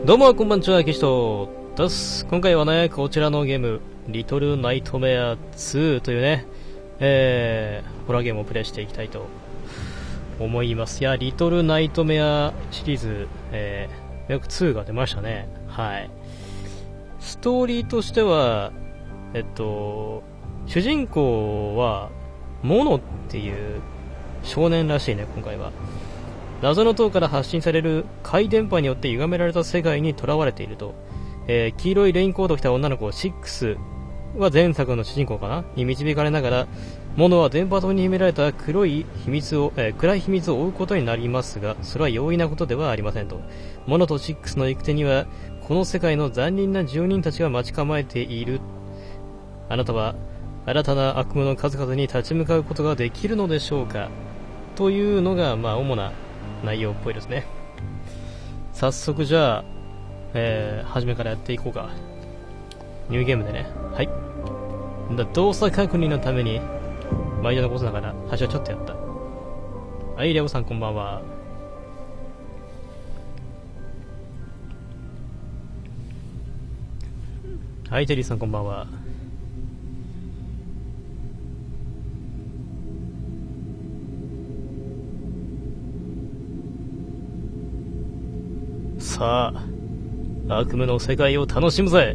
どうもこんばんちは、キシトです。今回はね、こちらのゲーム、リトルナイトメア2というね、ホラーゲームをプレイしていきたいと思います。いや、リトルナイトメアシリーズ、約2が出ましたね。はい。ストーリーとしては、主人公は、モノっていう少年らしいね、今回は。謎の塔から発信される怪電波によって歪められた世界に囚われていると、黄色いレインコードを着た女の子6は前作の主人公かなに導かれながら、モノは電波塔に秘められた暗い秘密を追うことになりますが、それは容易なことではありませんと。モノと6の行く手にはこの世界の残忍な住人たちが待ち構えている。あなたは新たな悪夢の数々に立ち向かうことができるのでしょうか、というのが主な内容っぽいですね。早速じゃあ、初めからやっていこうか。ニューゲームでね。はい。動作確認のために毎度のことながら最初はちょっとやった。はい、レオさんこんばんは。はい、テリーさんこんばんは。さあ、悪夢の世界を楽しむぜ。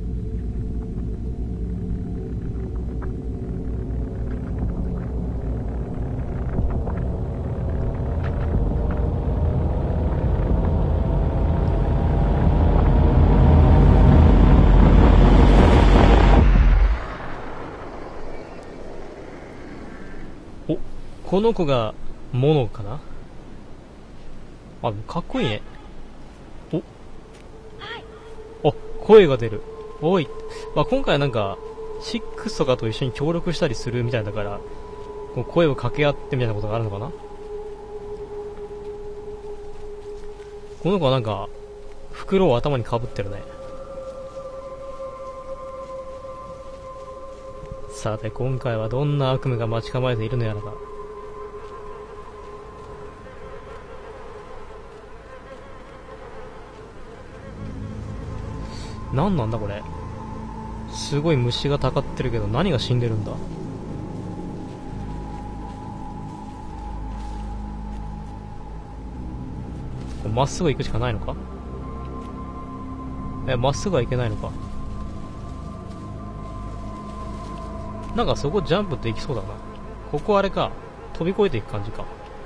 お、この子がモノかなあ、かっこいいね。お、声が出る。おい。今回はなんか、6とかと一緒に協力したりするみたいだから、こう声を掛け合ってみたいなことがあるのかな。この子はなんか、袋を頭にかぶってるね。さて、今回はどんな悪夢が待ち構えているのやらが。何なんだこれ。すごい虫がたかってるけど、何が死んでるんだ。まっすぐ行くしかないのか。まっすぐは行けないのか。なんかそこジャンプできそうだな。ここあれか、飛び越えていく感じか。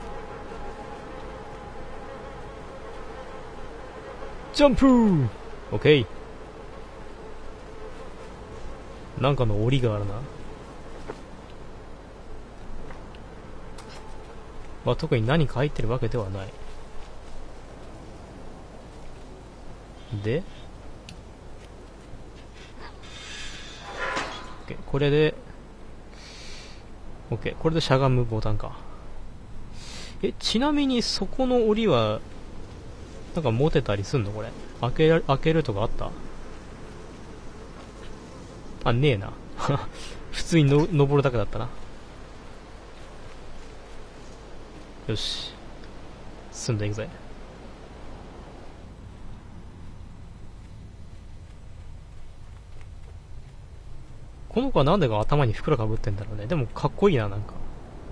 ジャンプー。オッケー。なんかの檻があるな。特に何か入ってるわけではない。で、OK、これで、OK、これでしゃがむボタンか。ちなみにそこの檻は、なんか持てたりすんのこれ。開けるとかあった？あ、ねえな。普通に登るだけだったな。よし。進んでいくぜ。この子はなんでか頭に袋かぶってんだろうね。でもかっこいいな、なんか。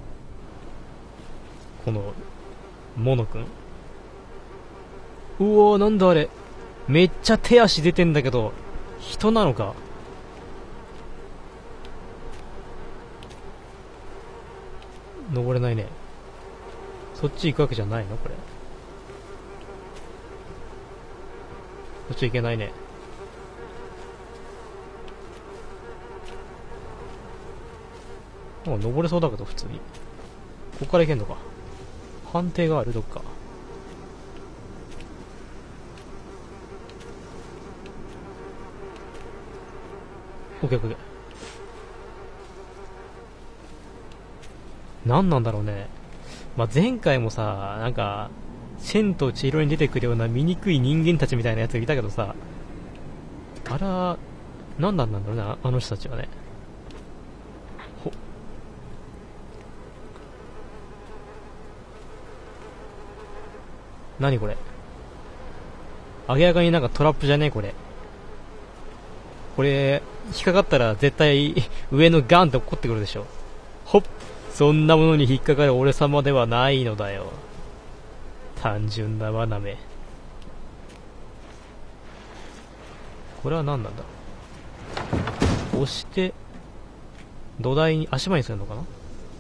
この、モノくん。うおー、なんだあれ。めっちゃ手足出てんだけど、人なのか。登れないね。そっち行くわけじゃないのこれ。そっち行けないね。登れそうだけど普通に。ここから行けんのか。判定があるどっか。オッケーオッケー。何なんだろうね。前回もさ、なんか、千と千尋に出てくるような醜い人間たちみたいなやついたけどさ、あら、何なんだろうね、あの人たちはね。何これ。 明らかになんかトラップじゃねえこれ。これ、引っかかったら絶対上のガンって落っこってくるでしょ。ほっ。そんなものに引っかかる俺様ではないのだよ。単純な罠め。これは何なんだ。押して、土台に、足場にするのかな。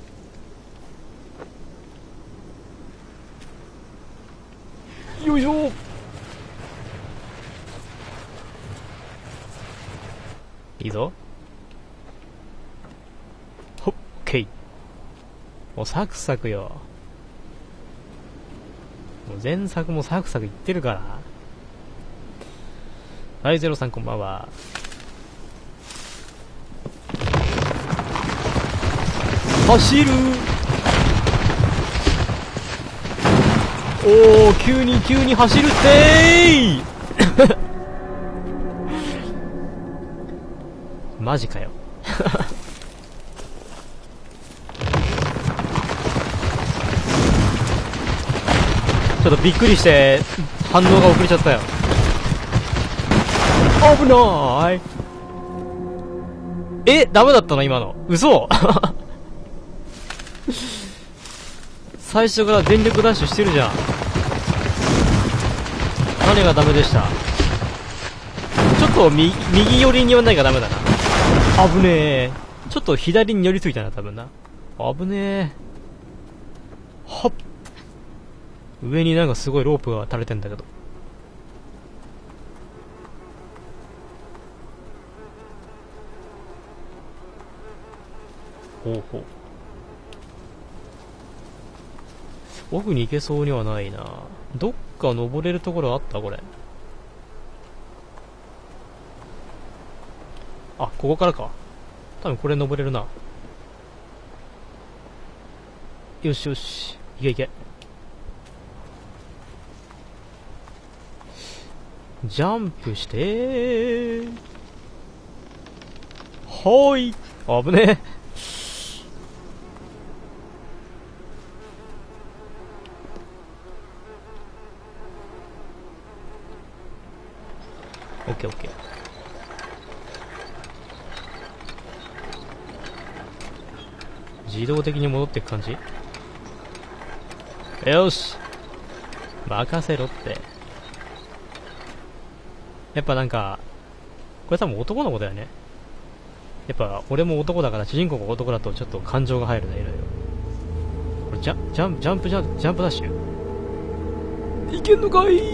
よいしょ。いいぞ。ほっ、オッケー。もうサクサクよ。もう前作もサクサクいってるから。はい、ゼロさんこんばんは。走る。おー、急に走るってーマジかよ。ちょっとびっくりして反応が遅れちゃったよ。危ない。え、ダメだったの今の。嘘最初から全力ダッシュしてるじゃん。何がダメでした？ちょっと右寄りに寄んないがダメだな。危ねえ。ちょっと左に寄りすぎたな、多分な。危ねえ。はっ。上になんかすごいロープが垂れてんだけど。ほうほう。奥に行けそうにはないな。どっか登れるところあったこれ。あ、ここからか。多分これ登れるな。よしよし。いけいけ。ジャンプしてー。はーい。危ねえ。オッケーオッケー。自動的に戻っていく感じ。よし。任せろって。やっぱなんか、これ多分男の子だよね。やっぱ俺も男だから主人公が男だとちょっと感情が入るね、いろいろ。これジャンプダッシュいけんのかい。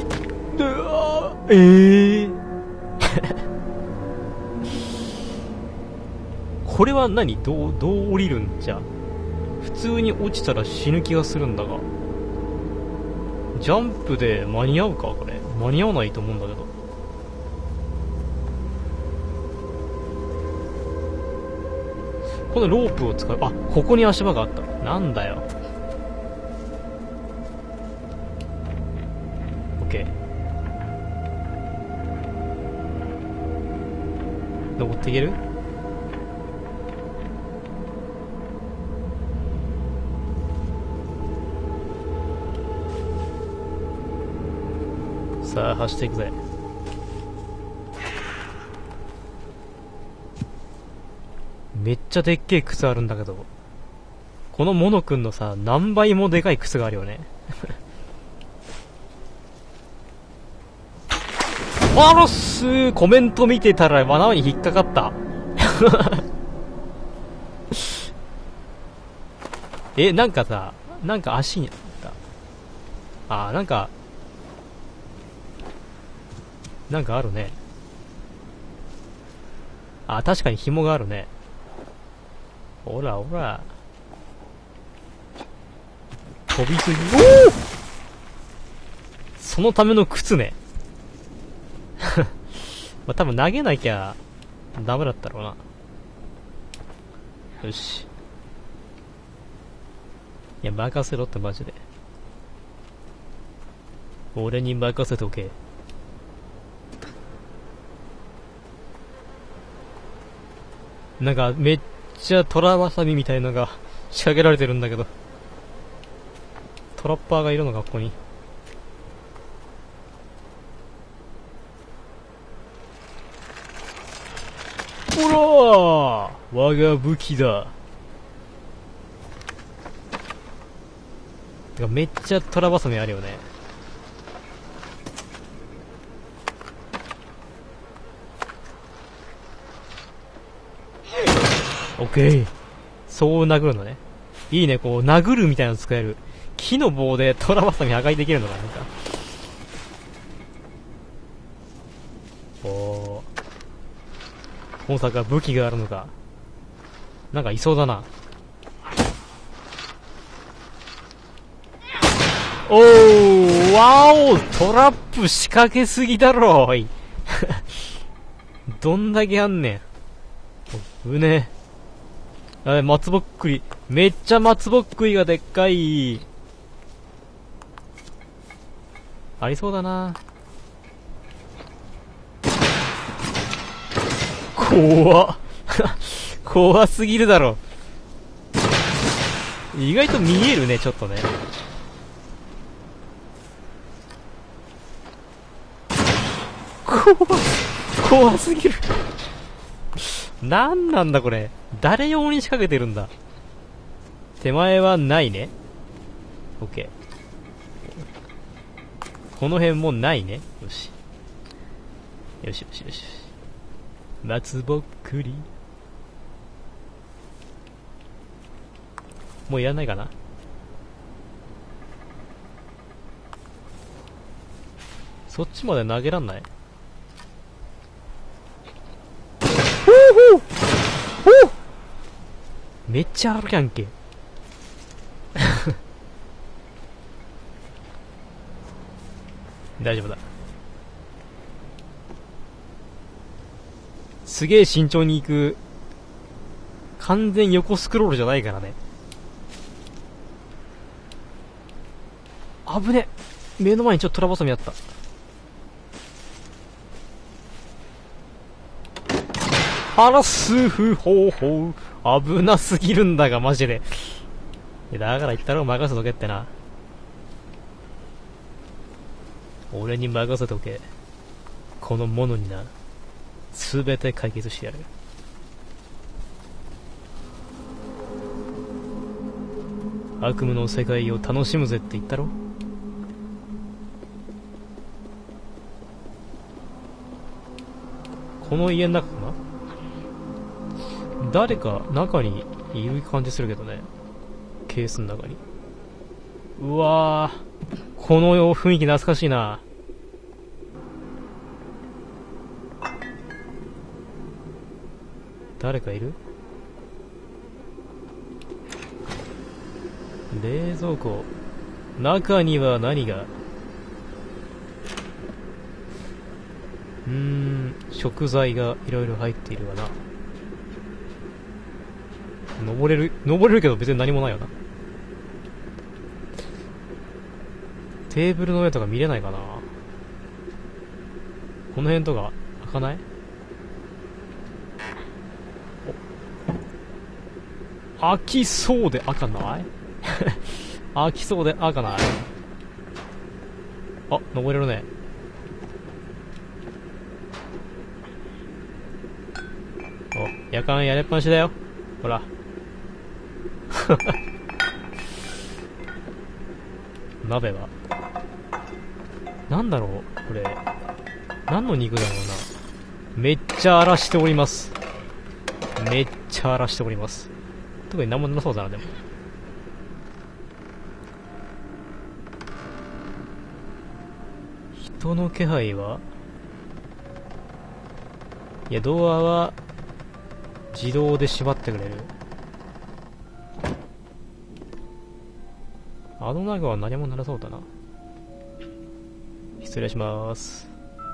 これは何？どう降りるんじゃ。普通に落ちたら死ぬ気がするんだが。ジャンプで間に合うかこれ。間に合わないと思うんだけど。このロープを使う。あ、ここに足場があった。なんだよ。オッケー。登っていける？さあ走っていくぜ。めっちゃでっけえ靴あるんだけど、このモノくんのさ何倍もでかい靴があるよね。あらっすー。コメント見てたら罠に引っかかった。え、なんかさ、なんか足にあった。あー、なんかあるね。あ、確かに紐があるね。ほらほら。飛びすぎ。おお！そのための靴ね。まあ、多分投げなきゃダメだったろうな。よし。いや、任せろってマジで。俺に任せとけ。なんかめっちゃトラワサビみたいのが仕掛けられてるんだけど、トラッパーがいるのかここに。 おー、我が武器だ。てかめっちゃトラバサミあるよね。オッケー。そう殴るのね。いいね、こう殴るみたいなの使える。木の棒でトラバサミ破壊できるのかなんか。おー、まさか武器があるのか。なんかいそうだな。おー、わお、トラップ仕掛けすぎだろ、おい。どんだけあんねん。うね。松ぼっくり。めっちゃ松ぼっくりがでっかい。ありそうだな。怖っ。怖すぎるだろ。意外と見えるね、ちょっとね。怖すぎる。なんなんだこれ。誰用に仕掛けてるんだ。手前はないね。オッケー。この辺もないね。よし。よしよしよし。松ぼっくり。もうやらないかな。そっちまで投げらんない。ほうほうほう、めっちゃあるやんけ。大丈夫だ。すげえ慎重に行く。完全横スクロールじゃないからね。危ね。目の前にちょっとトラバサミあった。あら、スフホーホー。危なすぎるんだが、マジで。だから言ったら任せとけってな。俺に任せとけ。このものにな。すべて解決してやる。悪夢の世界を楽しむぜって言ったろ。この家の中かな。誰か中にいる感じするけどね。ケースの中に。うわー、この雰囲気懐かしいな。誰かいる？冷蔵庫。中には何が？食材がいろいろ入っているわな。登れるけど別に何もないよな。テーブルの上とか見れないかな。この辺とか開かない？開きそうで開かない。開きそうで開かない。あ、登れるね。お、夜間やれっぱなしだよ。ほら。鍋はなんだろうこれ。何の肉だろうな。めっちゃ荒らしております。めっちゃ荒らしております。特に何もなそうだな。でも人の気配は。いや、ドアは自動で閉まってくれる。あの中は何もならそうだな。失礼します。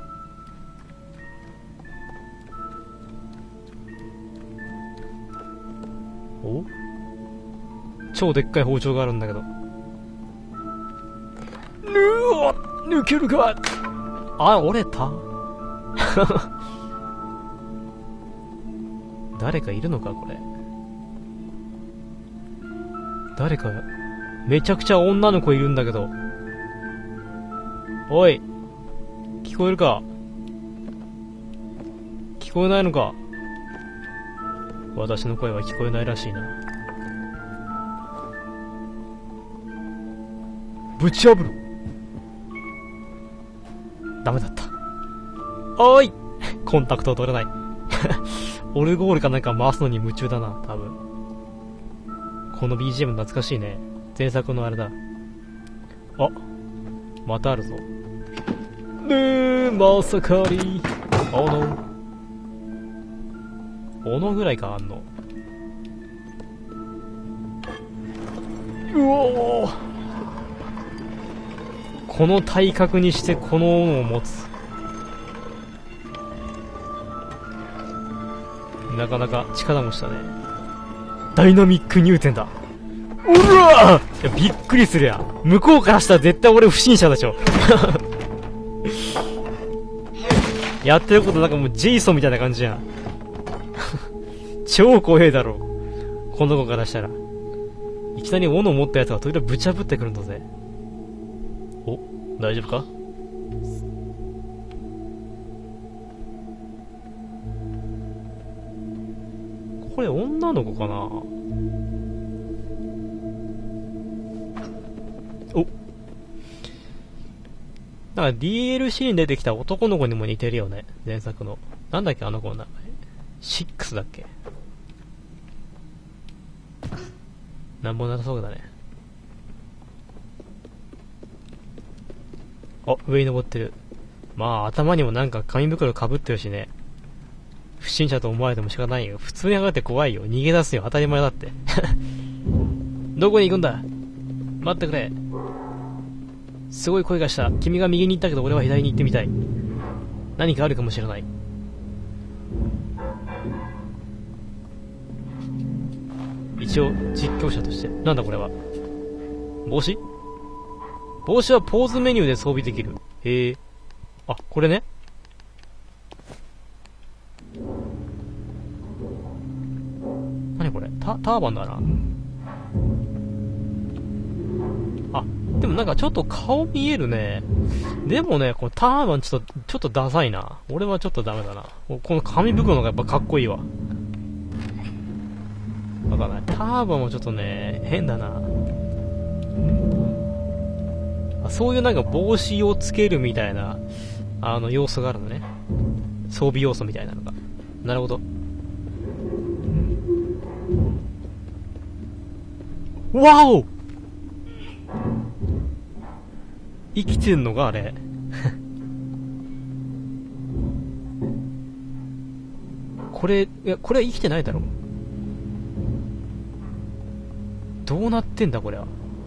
お？超でっかい包丁があるんだけど。抜けるか。あ、折れた。誰かいるのかこれ。誰かめちゃくちゃ女の子いるんだけど。おい、聞こえるか？聞こえないのか？ 私の声は聞こえないらしいな。ぶち破る。ダメだった。おーいコンタクト取れない。オルゴールかなんか回すのに夢中だな、多分。この BGM 懐かしいね。前作のあれだ。あ、またあるぞ。まさかり。斧ぐらいかあんの。うおー、この体格にしてこの斧を持つ。なかなか力もしたね。ダイナミック入店だ。うわー、いやびっくりするやん。向こうからしたら絶対俺不審者でしょ。やってることなんかもうジェイソンみたいな感じやん。超怖えだろ。この子からしたら。いきなり斧持ったやつが時々ぶち破ってくるんだぜ。お、大丈夫か？これ女の子かな？お、なんか DLC に出てきた男の子にも似てるよね、前作の。なんだっけあの子の名前。6だっけ。なんもなさそうだね。あ、上に登ってる。まあ頭にもなんか紙袋被ってるしね。不審者と思われても仕方ないよ。普通に上がって怖いよ。逃げ出すよ。当たり前だって。どこに行くんだ？待ってくれ。すごい声がした。君が右に行ったけど俺は左に行ってみたい。何かあるかもしれない。一応実況者として。なんだこれは。帽子？帽子はポーズメニューで装備できる。へえ。あ、これね。何これ？ターバンだな。あ、でもなんかちょっと顔見えるね。でもね、このターバンちょっとダサいな。俺はちょっとダメだな。この紙袋のがやっぱかっこいいわ。わかんない。ターバンもちょっとね、変だな。そういうなんか帽子をつけるみたいな、要素があるのね。装備要素みたいなのが。なるほど。わお！生きてんのがあれ。これ、いや、これは生きてないだろ。どうなってんだこれは。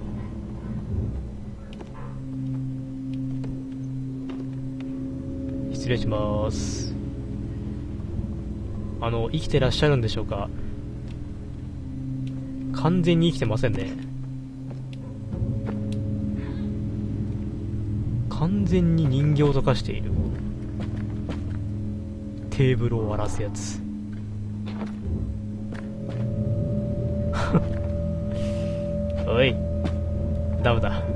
失礼します。生きてらっしゃるんでしょうか？完全に生きてませんね。完全に人形と化している。テーブルを荒らすやつ。おい、ダメだ。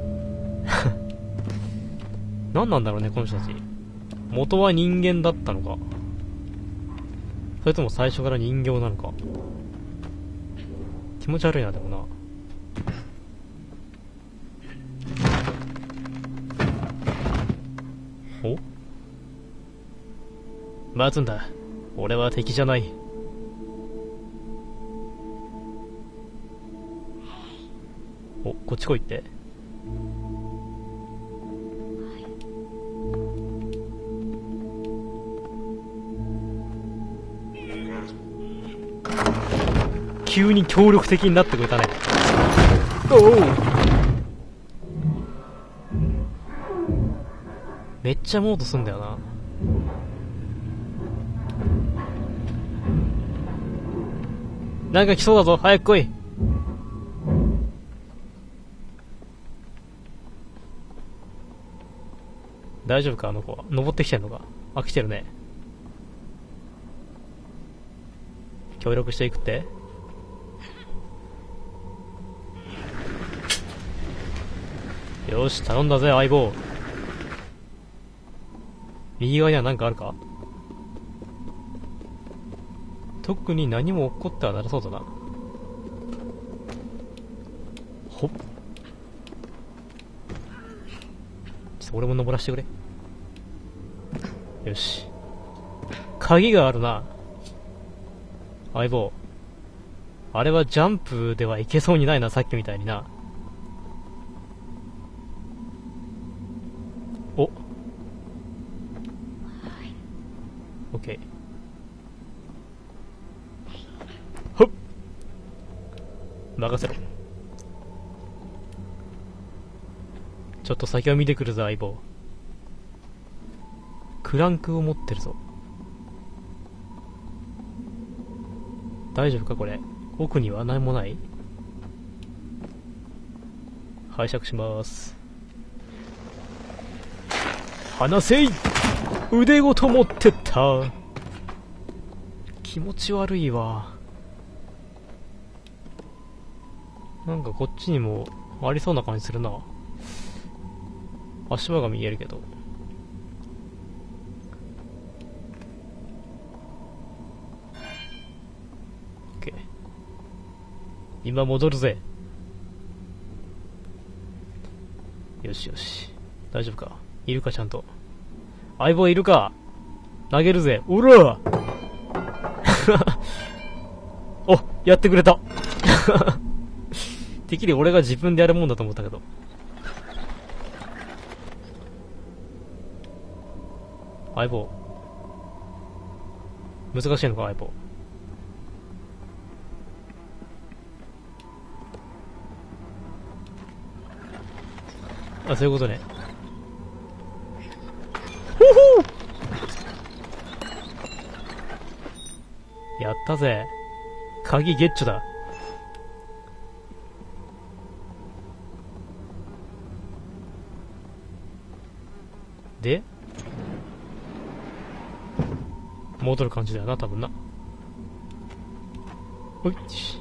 何なんだろうねこの人たち。元は人間だったのか、それとも最初から人形なのか。気持ち悪いな。でもな、お、待つんだ。俺は敵じゃない。お、こっち来いって。急に協力的になってくれたね。おお、めっちゃモードすんだよな。なんか来そうだぞ、早く来い。大丈夫かあの子は。登ってきてんのか。あ、来てるね。協力していくって。よし、頼んだぜ相棒。右側には何かあるか。 特に何も起こってはならそうだな。ほっ。ちょっと俺も登らせてくれ。よし。鍵があるな。相棒。あれはジャンプではいけそうにないな、さっきみたいにな。お。オッケー。ほっ。任せろ。ちょっと先を見てくるぞ、相棒。クランクを持ってるぞ。大丈夫かこれ。奥には何もない？拝借します。離せい！腕ごと持ってった。気持ち悪いわ。なんかこっちにもありそうな感じするな。足場が見えるけど。OK。今戻るぜ。よしよし。大丈夫か？いるかちゃんと。相棒いるか？投げるぜ。おらお、やってくれた。てっきり俺が自分でやるもんだと思ったけど。相棒。難しいのか、相棒。あ、そういうことね。ほほー！やったぜ。鍵ゲッチョだ。で戻る感じだよな、多分な。ほい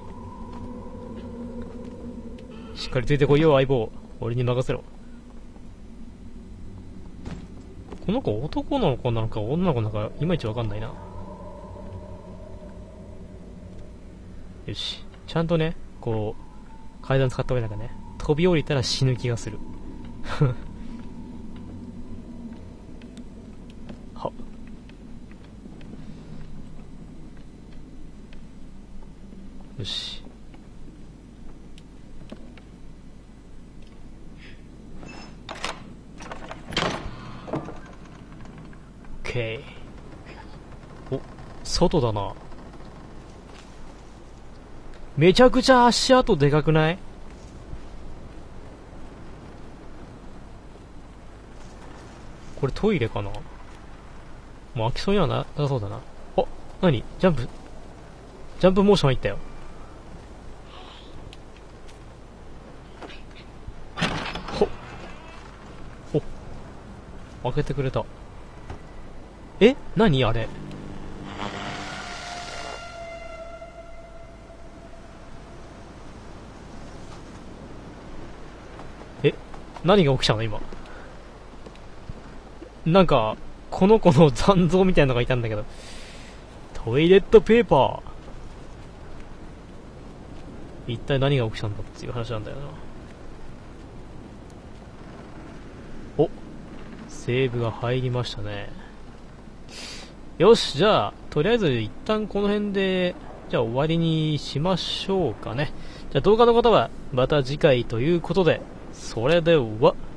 しっかりついてこいよ、相棒。俺に任せろ。この子男の子なのか女の子なのかいまいちわかんないな。よし。ちゃんとね、こう、階段使った方がいいなんかね、飛び降りたら死ぬ気がする。は。よし。OK。お、外だな。めちゃくちゃ足跡でかくない？これトイレかな？もう開きそうにはなさそうだな。あ、なに？ジャンプモーション入ったよ。ほっ。ほっ。開けてくれた。え？何あれ？え？何が起きたの今。なんか、この子の残像みたいなのがいたんだけど。トイレットペーパー。一体何が起きたんだっていう話なんだよな。お、セーブが入りましたね。よし、じゃあ、とりあえず一旦この辺で、じゃあ終わりにしましょうかね。じゃあ動画の方はまた次回ということで、それでは。